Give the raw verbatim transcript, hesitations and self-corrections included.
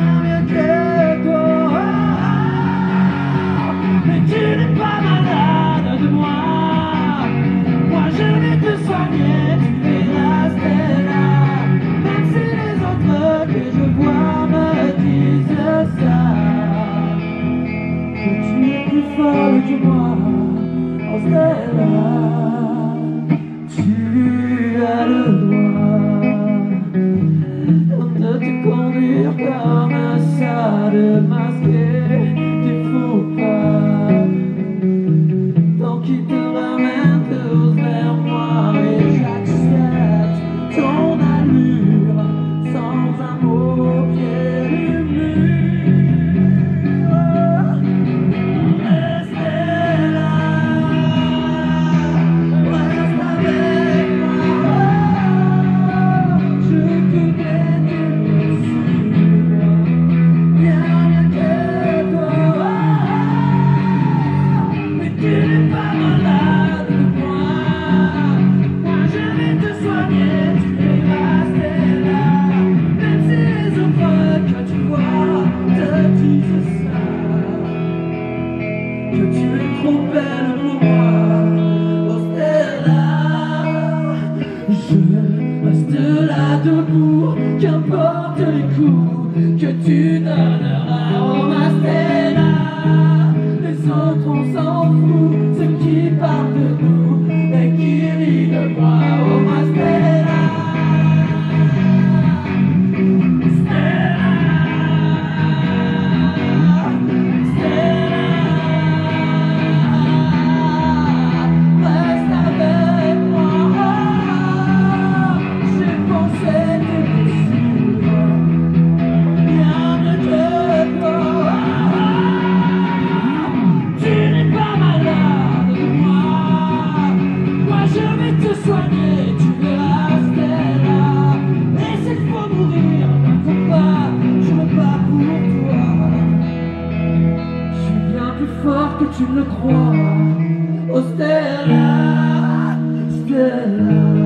mieux que toi. Mais tu n'es pas malade de moi. Moi je vais te soigner, tu verras Stella. Même si les autres que je vois me disent ça, que tu es plus folle que moi, oh Stella. Tu as le droit de te conduire comme ça, de masquer tes faux pas. Tant qu'il te ramène tous vers moi, et j'accepte ton allure sans un mot au pied du mur. Restez là, reste avec moi. Je connais tes blessures bien mieux que toi. Mais tu n'es pas malade de moi. Moi je vais te soigner, tu verras Stella. Même si les autres que tu vois te disent ça, que tu es trop belle pour moi, oh Stella. Je reste là debout, qu'importe les coups que tu donneras, oh ma Stella. Les autres on s'en fout, ceux qui parlent de nous et qui rient de moi, oh ma Stella. Stella, Stella, reste avec moi. J'ai pensé tes blessures bien mieux que toi. Tu n'es pas malade de moi. Moi je vais te soigner, tu verras Stella. Et s'il faut mourir, n'attends pas, je me bats pour toi. Je suis bien plus fort que tu ne le crois, oh Stella, Stella.